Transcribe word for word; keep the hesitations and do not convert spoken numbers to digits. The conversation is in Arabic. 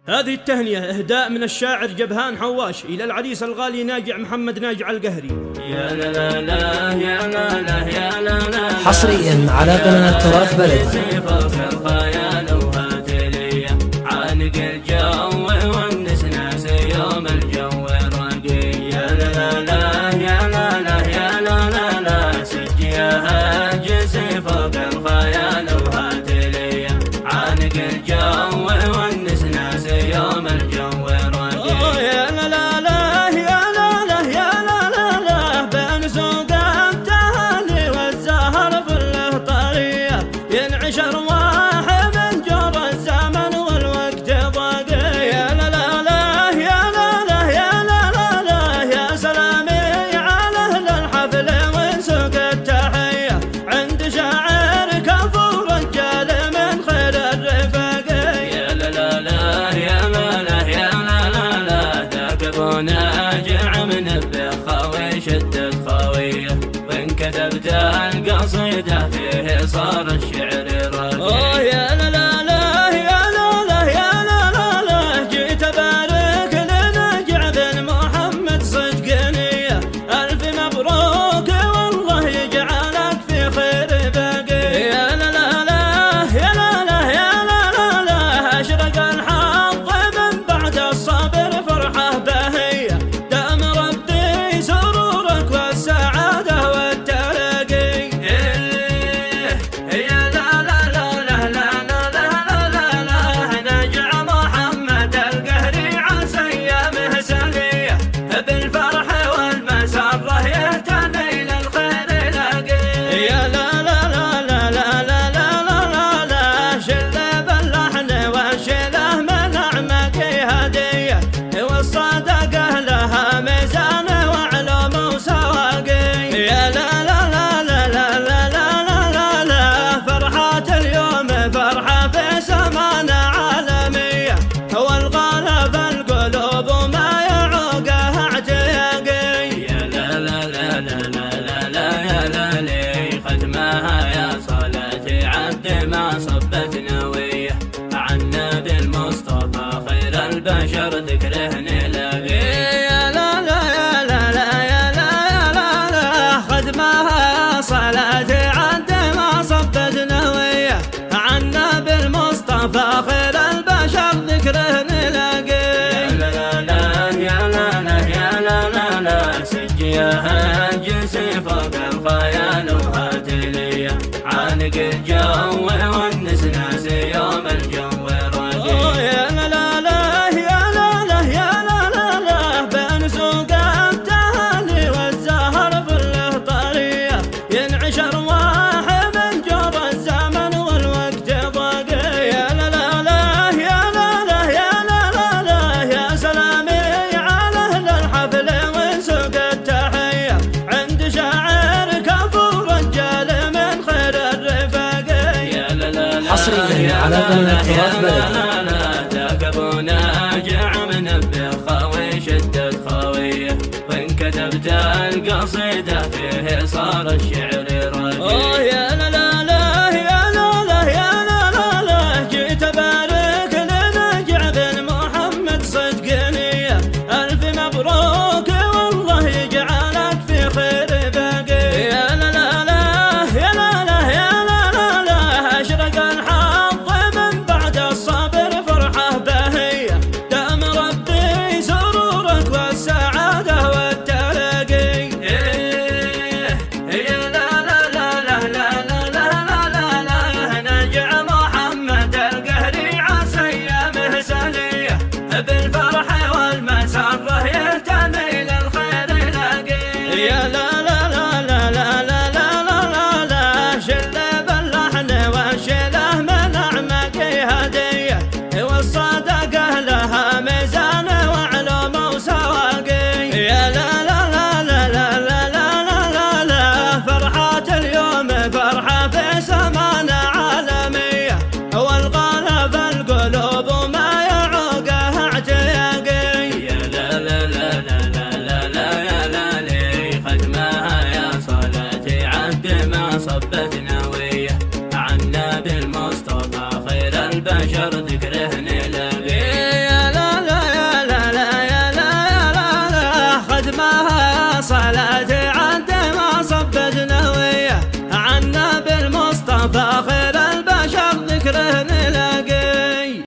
هذه التهنئة إهداء من الشاعر جبهان حواش إلى العريس الغالي ناجع محمد ناجع القهري. يا لا لا لا يا لا لا يا لا لا حصريا على قناة تراث بلدنا. عانق الجو ونس ناس يوم الجو راقي. يا لا لا يا لا لا يا لا لا لا سجيها جسي فوق الخيال وهات لي. عانق الجو ونس ناس يوم الجو راقي. يا لا لا لا يا لا لا يا لا لا لا بين سوق التهاني والزهر في الطرية ينعش أرواح من جور الزمن والوقت ضاقي. يا لا لا لا يا لا لا يا لا لا لا يا سلامي على أهل الحفل وسوق التحية عند شاعر كفو رجال من خير الرفاق. يا لا لا لا يا لا لا يا لا لا لا ذاك ابو ناجع من بخاوي شدت خاويه وان كتبت القصيده فيه صار الشعر راقي. يا لا لا لا يا لا لا يا لا لا لا جيت ابارك لناجع بن محمد صدق نيه الف مبروك والله يجعلك في خير باقي. يا لا لا لا يا لا لا يا لا لا لا اشرق الحظ من بعد الصبر فرحه باهيه دام ربي سرورك والسعاده والترقي. يا لا لا لا لا لا لا لا لا لا ناجع محمد القهري عسى ايامه سليه بالفرح والمسره يهتدي للخير يلاقي. يا لا لا لا لا لا لا لا لا لا شله باللحن والشله من اعمقي هديه والصدقه لها ميزان وعلوم وسواقي. يا لا لا لا لا لا لا لا لا لا فرحة اليوم فرحة في سمانة عالمية والغالب القلوب وما يعوقها اعتياقي. يا لا لا لا لا لا لا لا يا لا لي ختمها يا صلاتي عد ما صبت نويه عن نبي المصطفى خير البشر ذكره نلاقي. يا لا لا يا لا لا يا لا يا لا لا خدمها صلاتي عد ما صبت نويه عن نبي المصطفى خير البشر ذكره نلاقي. يا لا لا يا لا لا يا لا لا لا سجيها جسي فوق الخيال وهات لي. عانق الجو ونس ناس يوم الجو راقي. يا لا لا لا يا لا لا يا لا لا لا بين سوق التهاني والزهر في الطرية ينعش أرواح من جور الزمن والوقت ضاقي. يا لا لا لا يا لا لا يا لا لا لا يا سلامي على أهل الحفل وسوق التحية عند شاعر كفو رجال من خير الرفاق. يا لا لا لا حصريا على قناة تراث بلدنا. ذاك ابو ناجع من بخاوي شدت خاويه وان كتبت القصيده فيه صار الشعر راقي. يا لا لا لا يا لا لا يا لا لا لا جيت ابارك لناجع بن محمد صدق نيه الف مبروك والله يجعلك في خير باقي. يا لا لا لا يا لا لا يا لا لا لا اشرق الحظ من بعد الصبر فرحه باهيه دام ربي سرورك والسعاده والترقي. يا لا فكره